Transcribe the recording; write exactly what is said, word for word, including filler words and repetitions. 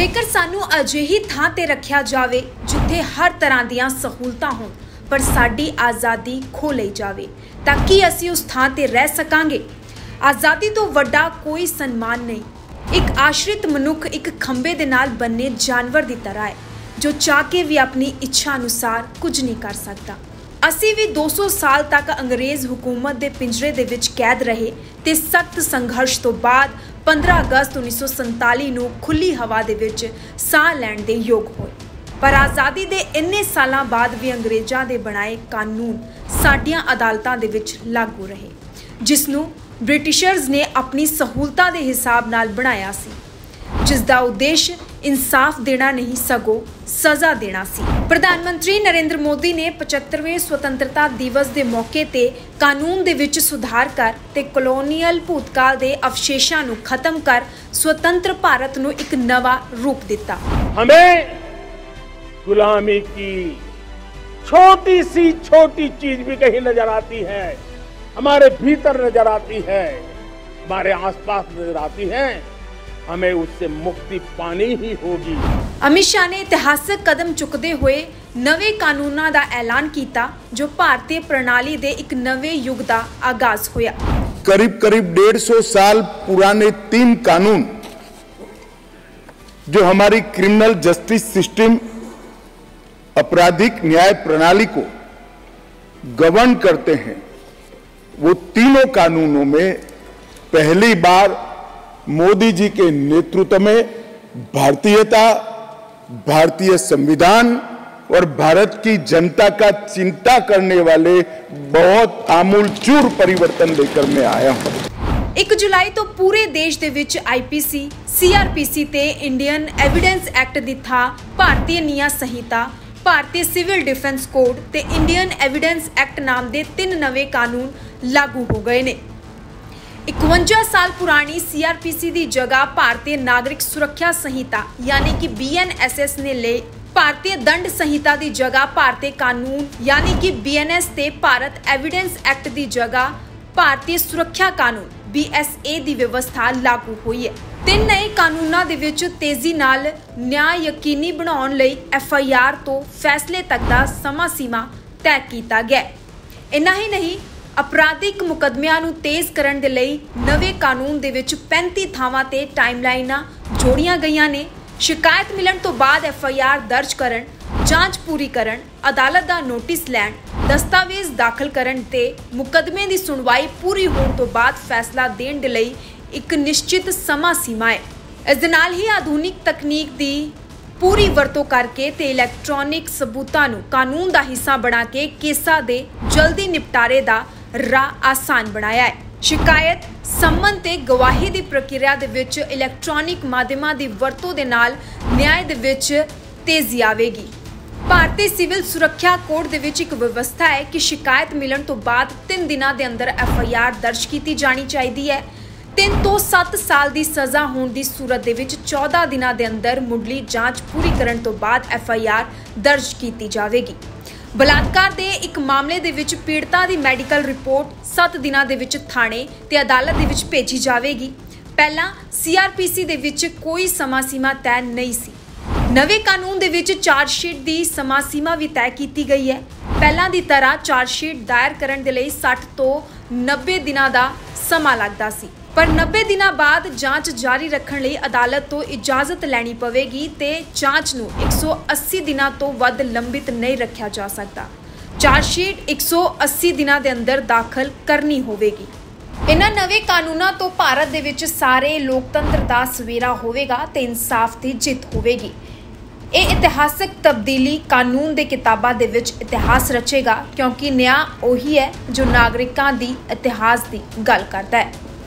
जेकर सानू अजिही थां ते रखिया जावे जिथे हर तरह दीयां सहूलतां होण पर साडी आज़ादी खो लई जावे तां की असीं उस थां ते रह सकांगे। आज़ादी तो वड्डा कोई सन्मान नहीं। एक आश्रित मनुख एक खंबे दे नाल बन्ने जानवर की तरह है जो चाह के भी अपनी इच्छा अनुसार कुछ नहीं कर सकता। असी भी दो सौ साल तक अंग्रेज़ हुकूमत के पिंजरे दे विच कैद रहे ते सख्त संघर्ष तो बाद पंद्रह अगस्त उन्नीस सौ संताली नूं खुली हवा दे विच साह लैण दे योग होए। पर आज़ादी दे इन्ने सालां बाद भी अंग्रेज़ां दे बनाए कानून साडियां अदालतां दे विच लागू रहे, जिसनूं ब्रिटिशर्स ने अपनी सहूलतां दे हिसाब नाल बनाया सी, जिसदा उद्देश्य इंसाफ देना नहीं सगों सज़ा देना सी। प्रधानमंत्री नरेंद्र मोदी ने पचहत्तरवें स्वतंत्रता दिवस के मौके ते कानून दे विच सुधार कर ते कॉलोनीयल भूतकाल के अवशेषां नूं खत्म कर स्वतंत्र भारत नूं एक नवा रूप दिता। हमें गुलामी की छोटी सी छोटी चीज भी कहीं नजर आती है, हमारे भीतर नजर आती है, हमारे आसपास नजर आती है, हमें उससे मुक्ति पानी ही होगी। अमित शाह ने इतिहासक कदम चुकते हुए नवे कानूनों का ऐलान किया जो भारतीय प्रणाली दे एक नवे युग का आगाज होया। करीब करीब डेढ़ सौ साल पुराने तीन कानून जो हमारी क्रिमिनल जस्टिस सिस्टम आपराधिक न्याय प्रणाली को गवर्न करते हैं, वो तीनों कानूनों में पहली बार मोदी जी के नेतृत्व में भारतीयता, भारतीय संविधान और भारत की जनता का चिंता करने वाले बहुत आमूलचूल परिवर्तन लेकर मैं आया हूं। एक जुलाई तो पूरे देश दे विच आईपीसी, सीआरपीसी ते इंडियन एविडेंस एक्ट दी था Bharatiya Nyaya Sanhita, Bharatiya civil defence code ते इंडियन एविडेंस एक्ट नाम दे तीन नवे कानून लागू हो गए ने। इकवंजा साल पुरानी सीआरपीसी की जगह भारतीय नागरिक सुरक्षा संहिता यानी कि बीएनएसएस ने ले, भारतीय दंड संहिता की जगह भारतीय कानून यानी कि बीएनएस ते भारत एविडेंस एक्ट की जगह भारतीय सुरक्षा कानून बीएसए की व्यवस्था लागू हुई है। तीन नए कानूनों दे विच तेजी नाल न्याय यकीनी बनाउण लई एफ आई आर तो फैसले तक का समा सीमा तय किया गया। इन्ना ही नहीं, अपराधिक मुकदमिਆਂ ਨੂੰ तेज ਕਰਨ ਦੇ ਲਈ नवे कानून ਦੇ ਵਿੱਚ पैंती ਥਾਵਾਂ ਤੇ ਟਾਈਮਲਾਈਨਾਂ ਜੋੜੀਆਂ ਗਈਆਂ ਨੇ। शिकायत मिलन तो बाद एफ आई आर दर्ज करन, जांच पूरी करन, अदालत का नोटिस लैन, दस्तावेज दाखिल करन ते मुकदमे की सुनवाई पूरी होने तो बाद फैसला देण दे लई एक निश्चित समा सीमा है। इस दे नाल ही आधुनिक तकनीक की पूरी वरतों करके ते इलैक्ट्रॉनिक सबूतां नूं कानून का हिस्सा बना के केसां दे जल्दी निपटारे का राह आसान बनाया है। शिकायत, सम्मन ते गवाही की प्रक्रिया दे विच इलैक्ट्रॉनिक माध्यमां की वरतों दे नाल न्याय दे विच तेजी आवेगी। भारतीय सिविल सुरक्षा कोड दे विच एक व्यवस्था है कि शिकायत मिलन तो बाद तीन दिनों के अंदर एफ आई आर दर्ज की जानी चाहिए है। तीन तो सत्त साल की सज़ा होने की सूरत दे विच चौदह दिनों के अंदर मुढ़ली जांच पूरी करने तो बाद एफ आई आर दर्ज की जाएगी। बलात्कार के एक मामले दे विच पीड़िता की मैडिकल रिपोर्ट सत्त दिनों के विच थाने ते अदालत दे विच भेजी जाएगी। पहला सीआरपीसी दे विच कोई समा सीमा तय नहीं सी। नवे कानून दे विच चार्जशीट की समा सीमा भी तय की गई है। पहला की तरह चार्जशीट दायर करने के लिए साठ तो नब्बे दिनों का समा लगता सी, पर नब्बे दिनों बाद जांच जारी रखने लिए अदालत तो इजाजत लैनी पवेगी ते जांच नूं एक सौ अस्सी दिनों तो वध लंबित नहीं रखा जा सकता। चार्जशीट एक सौ अस्सी दिनों के अंदर दाखिल करनी होवेगी। इन्हां नवे कानूनों तो भारत दे विच सारे लोकतंत्र दा सवेरा होवेगा ते इंसाफ की जित होवेगी। ये इतिहासक तब्दीली कानून दे किताबां दे विच इतिहास रचेगा, क्योंकि न्याय उही है जो नागरिकां दी इतिहास की गल करता है।